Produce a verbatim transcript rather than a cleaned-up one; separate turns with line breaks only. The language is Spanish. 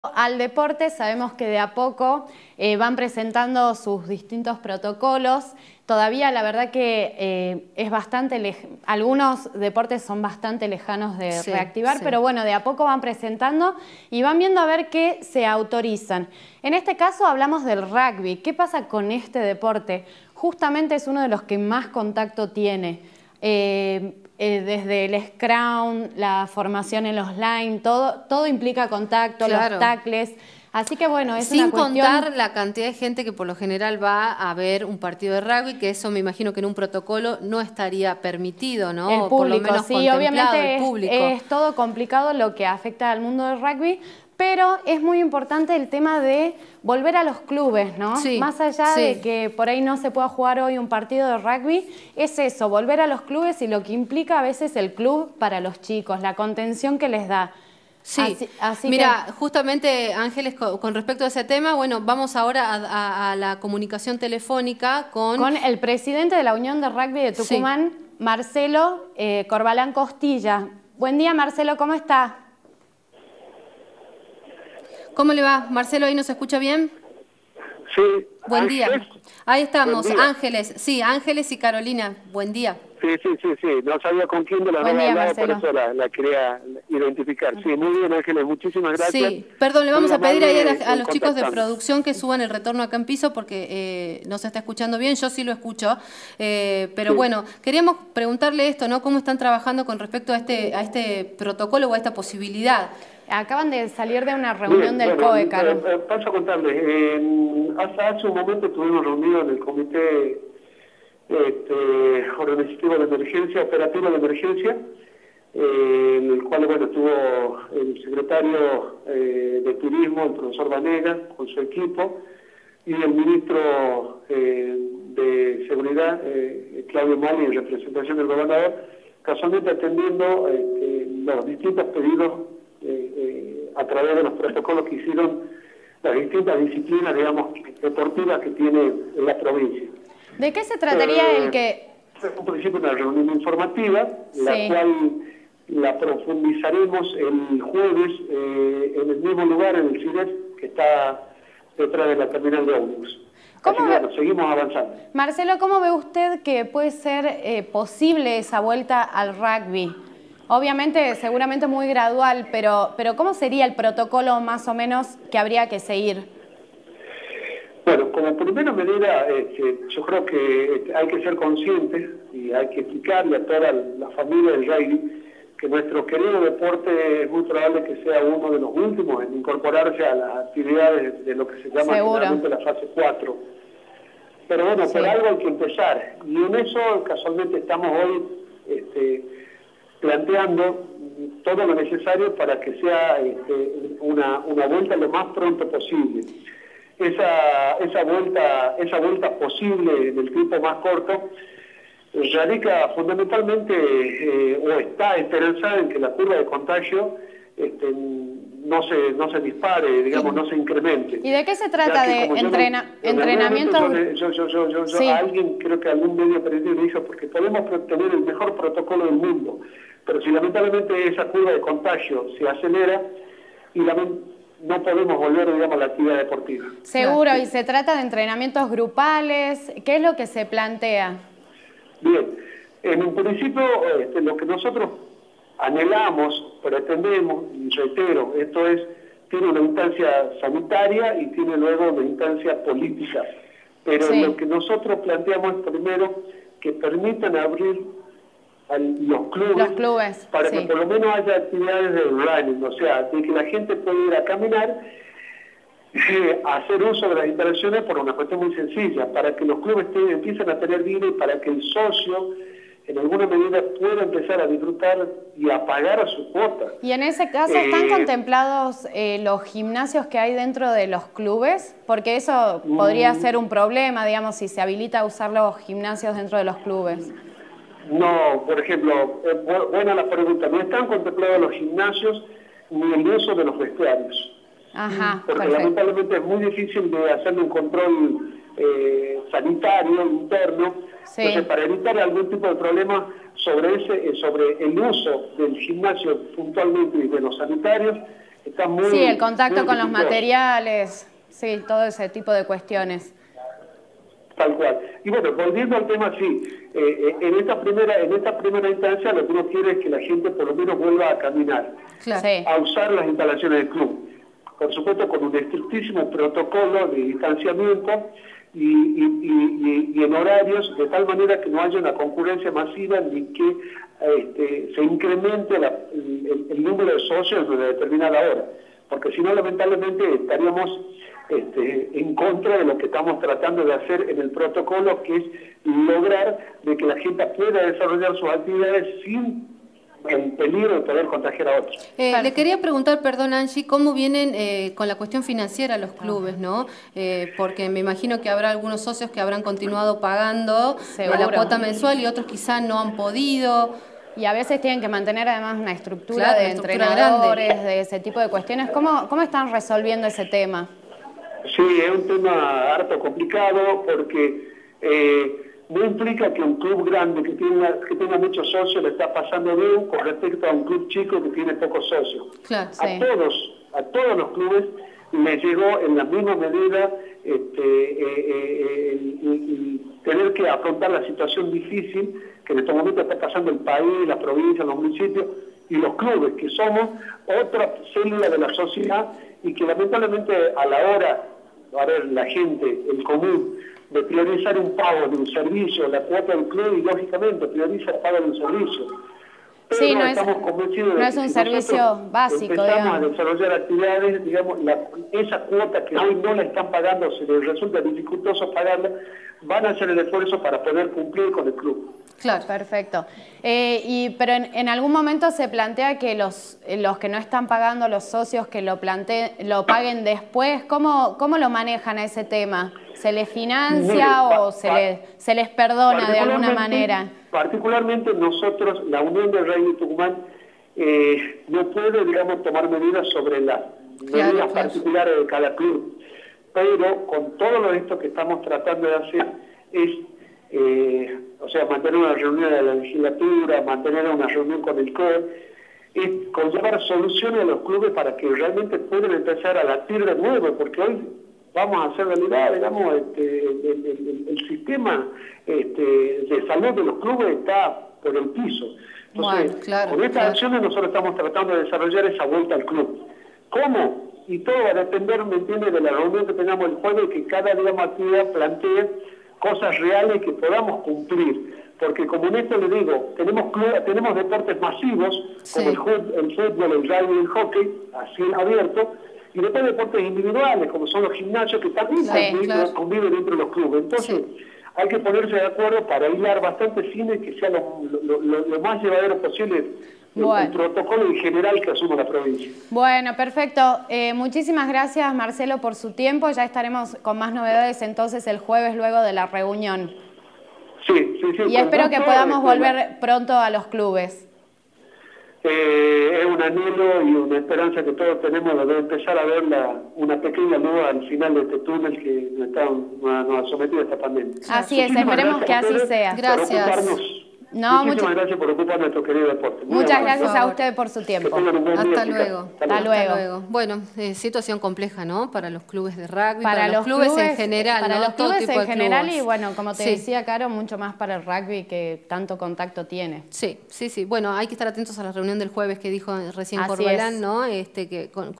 Al deporte, sabemos que de a poco eh, van presentando sus distintos protocolos. Todavía la verdad que eh, es bastante, algunos deportes son bastante lejanos de sí, reactivar, sí. Pero bueno, de a poco van presentando y van viendo a ver qué se autorizan. En este caso hablamos del rugby. ¿Qué pasa con este deporte? Justamente es uno de los que más contacto tiene. Eh, eh, desde el scrum, la formación en los line, todo, todo implica contacto, claro. Los tackles. Así que bueno, es
Sin
una cuestión...
contar la cantidad de gente que por lo general va a ver un partido de rugby, que eso me imagino que en un protocolo no estaría permitido, ¿no?
El público,
por lo menos
sí, obviamente
el público.
Es, es todo complicado lo que afecta al mundo del rugby, pero es muy importante el tema de volver a los clubes, ¿no?
Sí,
Más allá
sí.
de que por ahí no se pueda jugar hoy un partido de rugby, es eso, volver a los clubes y lo que implica a veces el club para los chicos, la contención que les da.
Sí,
así, así
mira,
que...
justamente Ángeles, con, con respecto a ese tema, bueno, vamos ahora a, a, a la comunicación telefónica con...
Con el presidente de la Unión de Rugby de Tucumán, sí. Marcelo eh, Corbalán Costilla. Buen día, Marcelo, ¿cómo está?
¿Cómo le va? Marcelo, ¿ahí nos escucha bien?
Sí.
Buen
Ángeles.
día. Ahí estamos,
Buen día.
Ángeles. Sí, Ángeles y Carolina. Buen día.
Sí, sí, sí, sí. No sabía con quién de las dos hablaba, por eso la, la quería identificar. Sí, muy bien, Ángeles. Muchísimas gracias.
Sí, perdón, le vamos
muy
a pedir ahí a, a los chicos de
contactando.
producción que suban el retorno acá en piso porque eh, no se está escuchando bien. Yo sí lo escucho. Eh, pero sí. Bueno, queríamos preguntarle esto, ¿no? ¿Cómo están trabajando con respecto a este, a este protocolo o a esta posibilidad?
Acaban de salir de una reunión
Bien,
del
bueno,
COE, Caro.
Eh, paso a contarles. Eh, hace, hace un momento estuvimos reunidos en el comité este, organizativo de emergencia, operativo de emergencia, eh, en el cual bueno estuvo el secretario eh, de Turismo, el profesor Vanegas, con su equipo, y el ministro eh, de Seguridad, eh, Claudio Mali, en representación del gobernador, casualmente atendiendo eh, los distintos pedidos eh, eh, a través de los protocolos que hicieron las distintas disciplinas, digamos, deportivas que tiene en la provincia.
¿De qué se trataría
eh,
el que...?
Es un principio una reunión informativa, sí. La cual la profundizaremos el jueves eh, en el mismo lugar, en el CIDES, que está detrás de la terminal de ómnibus. Así que bueno, seguimos avanzando.
Marcelo, ¿cómo ve usted que puede ser eh, posible esa vuelta al rugby? Obviamente, seguramente muy gradual, pero, pero ¿cómo sería el protocolo más o menos que habría que seguir?
Bueno, como primera medida, este, yo creo que hay que ser conscientes y hay que explicarle a toda la familia del rugby que nuestro querido deporte es muy probable que sea uno de los últimos en incorporarse a las actividades de lo que se llama generalmente la fase cuatro. Pero bueno, sí. Por algo hay que empezar. Y en eso casualmente estamos hoy este, planteando todo lo necesario para que sea este, una, una vuelta lo más pronto posible. Esa, esa vuelta esa vuelta posible del tiempo más corto radica fundamentalmente eh, o está esperanzada en que la curva de contagio este, no se no se dispare, digamos, no se incremente.
¿Y de qué se trata? ¿De entrena
yo,
entrenamiento?
Yo, yo, yo, yo, yo
sí.
A alguien, creo que algún medio periodista dijo, porque podemos tener el mejor protocolo del mundo, pero si lamentablemente esa curva de contagio se acelera y lamentablemente no podemos volver, digamos, a la actividad deportiva.
Seguro, y se trata de entrenamientos grupales. ¿Qué es lo que se plantea?
Bien, en un principio este, lo que nosotros anhelamos, pretendemos, y reitero, esto es, tiene una instancia sanitaria y tiene luego una instancia política. Pero sí. Lo que nosotros planteamos es primero que permitan abrir Los clubes,
los clubes,
para
sí.
que por lo menos haya actividades de running, o sea, de que la gente pueda ir a caminar, eh, a hacer uso de las instalaciones por una cuestión muy sencilla, para que los clubes te, empiecen a tener vida y para que el socio en alguna medida pueda empezar a disfrutar y a pagar a su cuota.
¿Y en ese caso eh, están contemplados eh, los gimnasios que hay dentro de los clubes? Porque eso podría mm, ser un problema, digamos, si se habilita a usar los gimnasios dentro de los clubes.
No, por ejemplo, eh, buena la pregunta, no están contemplados los gimnasios ni el uso de los vestuarios.
Ajá,
porque
perfecto.
Lamentablemente es muy difícil de hacerle un control eh, sanitario interno, sí. Entonces para evitar algún tipo de problema sobre ese, sobre el uso del gimnasio puntualmente y de los sanitarios, está muy...
Sí, el contacto con los
dificultoso.
materiales, sí, todo ese tipo de cuestiones.
Tal cual. Y bueno, volviendo al tema, sí, eh, en esta primera en esta primera instancia lo que uno quiere es que la gente por lo menos vuelva a caminar,
Claro.
Sí.
a usar las instalaciones del club. Por supuesto, con un estrictísimo protocolo de distanciamiento y, y, y, y en horarios, de tal manera que no haya una concurrencia masiva ni que este, se incremente la, el, el número de socios de una determinada hora. Porque si no, lamentablemente, estaríamos este, en contra de lo que estamos tratando de hacer en el protocolo, que es lograr de que la gente pueda desarrollar sus actividades sin el peligro de poder contagiar a otros.
Eh, le quería preguntar, perdón Angie, ¿cómo vienen eh, con la cuestión financiera los clubes, no? Eh, porque me imagino que habrá algunos socios que habrán continuado pagando eh, la
Seguro.
cuota mensual y otros quizás no han podido.
Y a veces tienen que mantener además una estructura
Claro,
de
una estructura
entrenadores,
grande.
de ese tipo de cuestiones. ¿Cómo, cómo están resolviendo ese tema?
Sí, es un tema harto complicado porque eh, no implica que un club grande que tenga, que tenga muchos socios le está pasando bien con respecto a un club chico que tiene pocos socios.
Claro,
A
sí.
todos, a todos los clubes les llegó en la misma medida este, eh, eh, el, el- el tener que afrontar la situación difícil que en estos momentos está pasando el país, la provincia, los municipios y los clubes, que somos otra célula de la sociedad y que lamentablemente a la hora, a ver, la gente, el común, de priorizar un pago de un servicio, la cuota del club, y lógicamente prioriza el pago de un servicio. Pero
Sí, no es-
estamos convencidos de
no
que
es un
si
servicio
nosotros
básico,
empezamos
digamos.
a desarrollar actividades, digamos, la- esa cuota que hoy no la están pagando, se les resulta dificultoso pagarla, van a hacer el esfuerzo para poder cumplir con el club.
Claro.
Perfecto. Eh, y, pero en, en algún momento se plantea que los, los que no están pagando, los socios que lo, plante, lo paguen después, ¿cómo, cómo lo manejan a ese tema? ¿Se les financia
Mire, pa-
o se,
pa-
les, se les perdona de alguna
Particularmente-
manera?
Particularmente nosotros, la Unión de Rugby Tucumán, eh, no puede, digamos, tomar medidas sobre las
Claro,
medidas
claro.
particulares de cada club. Pero con todo lo esto que estamos tratando de hacer es, eh, o sea, mantener una reunión de la legislatura, mantener una reunión con el C O E, es conllevar soluciones a los clubes para que realmente puedan empezar a latir de nuevo, porque hoy vamos a hacer realidad, digamos, este, el, el- el- el sistema este, de salud de los clubes está por el piso. Entonces,
Bueno, claro,
con estas
claro.
acciones nosotros estamos tratando de desarrollar esa vuelta al club. ¿Cómo? Y todo va a depender, ¿me entiende?, de la reunión que tengamos el jueves, que cada, digamos, actividad plantee cosas reales que podamos cumplir. Porque como en esto le digo, tenemos club- tenemos deportes masivos,
Sí.
como el, fut- el fútbol, el rugby, el hockey, así abierto, y después deportes individuales, como son los gimnasios, que también
Sí,
conviven,
claro.
conviven dentro de los clubes. Entonces, hay que ponerse de acuerdo para hilar bastante fines que sea lo, lo- lo- lo más llevadero posible el,
Bueno.
el protocolo en general que asuma la provincia.
Bueno, perfecto. Eh, muchísimas gracias, Marcelo, por su tiempo. Ya estaremos con más novedades entonces el jueves luego de la reunión.
Sí, sí, sí.
Y
con
espero que
gusto,
podamos
este,
volver pronto a los clubes.
Eh, es un anhelo y una esperanza que todos tenemos de empezar a ver la, una pequeña luz al final de este túnel que nos, está, nos, nos ha sometido a esta pandemia.
Así es,
Muchísimas
esperemos
gracias
que
a
así
ustedes
sea.
por
Gracias.
ocuparnos.
No,
Muchísimas
muchas-
gracias por ocupar nuestro querido deporte. Muy
Muchas
amable.
gracias a
favor.
usted por su
Que
tiempo.
tengan un buen día,
Hasta
chicas.
luego.
Hasta luego.
Hasta luego.
Bueno, eh, situación compleja, ¿no? Para los clubes de rugby,
Para,
los, clubes, en general,
para
¿no?
los
Todo
clubes
tipo
en
de
general
clubes.
y bueno, como te
Sí.
decía, Caro, mucho más para el rugby que tanto contacto tiene.
Sí, sí, sí. Bueno, hay que estar atentos a la reunión del jueves que dijo recién
Así
Corbalán,
es.
¿no? Este, que con,